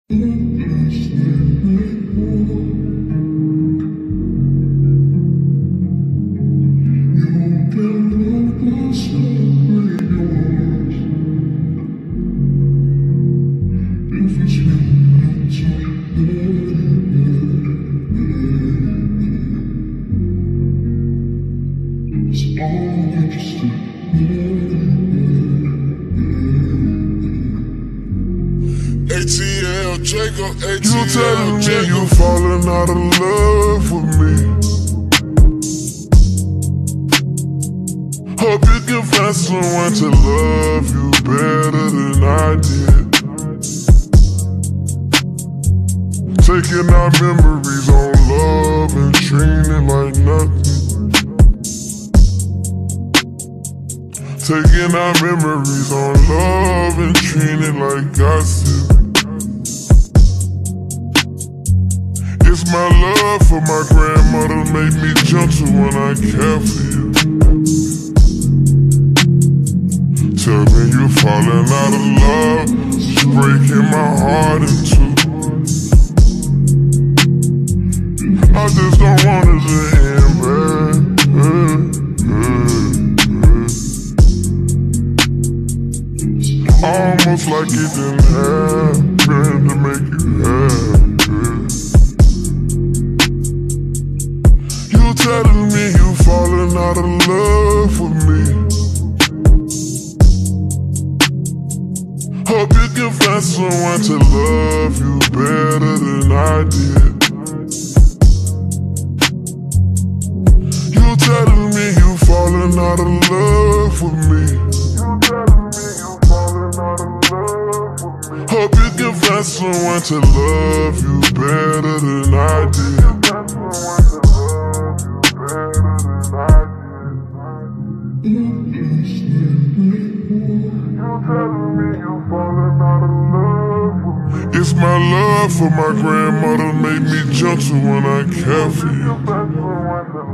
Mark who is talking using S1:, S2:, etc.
S1: ATL, Jacob, ATL,
S2: You telling me
S1: Jacob.
S2: you falling out of love with me. Hope you can find someone to love you better than I did. Taking our memories on love and treating it like nothing. Taking our memories on love and treating it like gossip. It's my love for my grandmother made me gentle when I care for you. Tell me you're falling out of love, it's breaking my heart in two. I just don't want it to end bad. Almost like it didn't happen to make you happy. You telling me you falling out of love with me. Hope you can find someone to love you better than I did. You telling me you falling out of love with me. Hope you can find someone to love you better than I did. It's my love for my grandmother made me gentle when I care for you.